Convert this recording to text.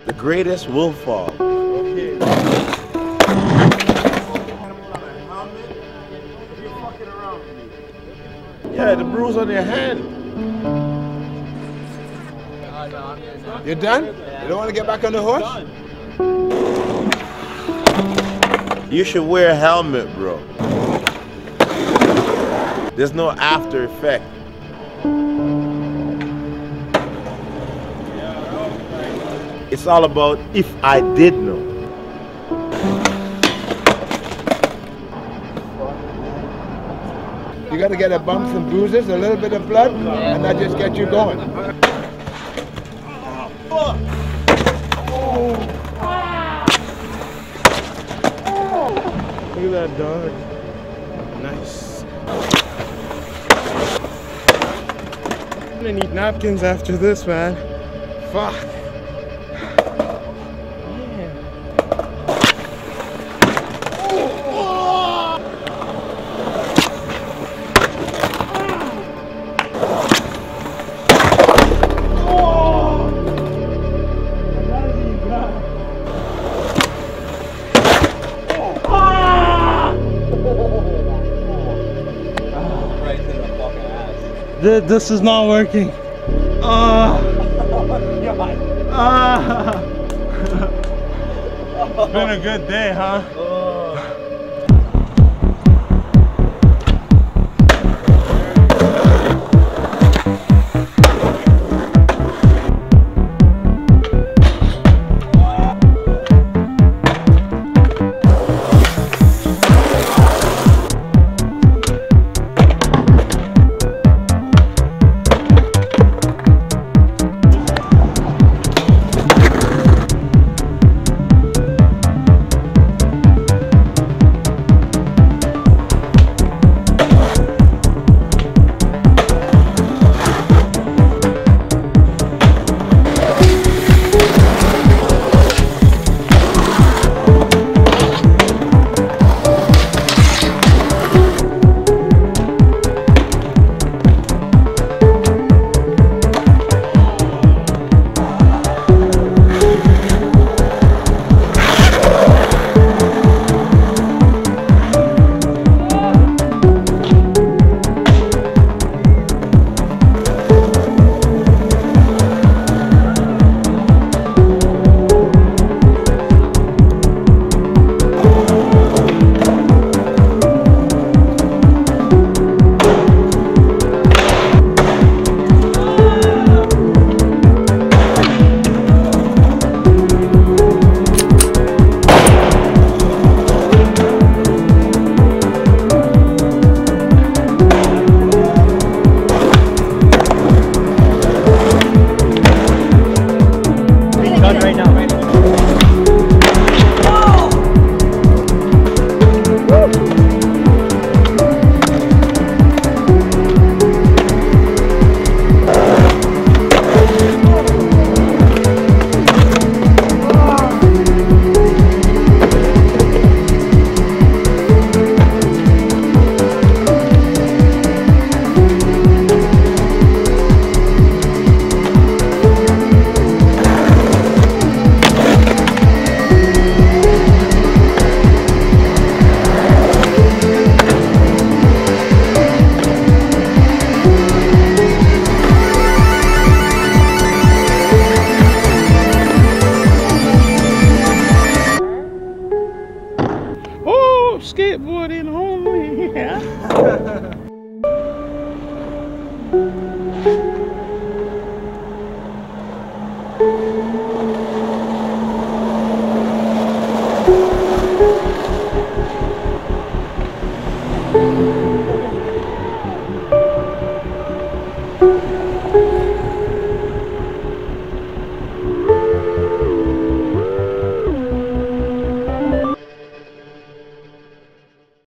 The greatest will fall. Okay. Yeah, the bruise on your hand. You done? You don't want to get back on the horse? You should wear a helmet, bro. There's no after effect. It's all about if I did know. You got to get a bumps and bruises, a little bit of blood, and that just gets you going. Look at that dog. Nice. I'm gonna need napkins after this, man. Fuck. This is not working. It's been a good day, huh? Skateboarding only.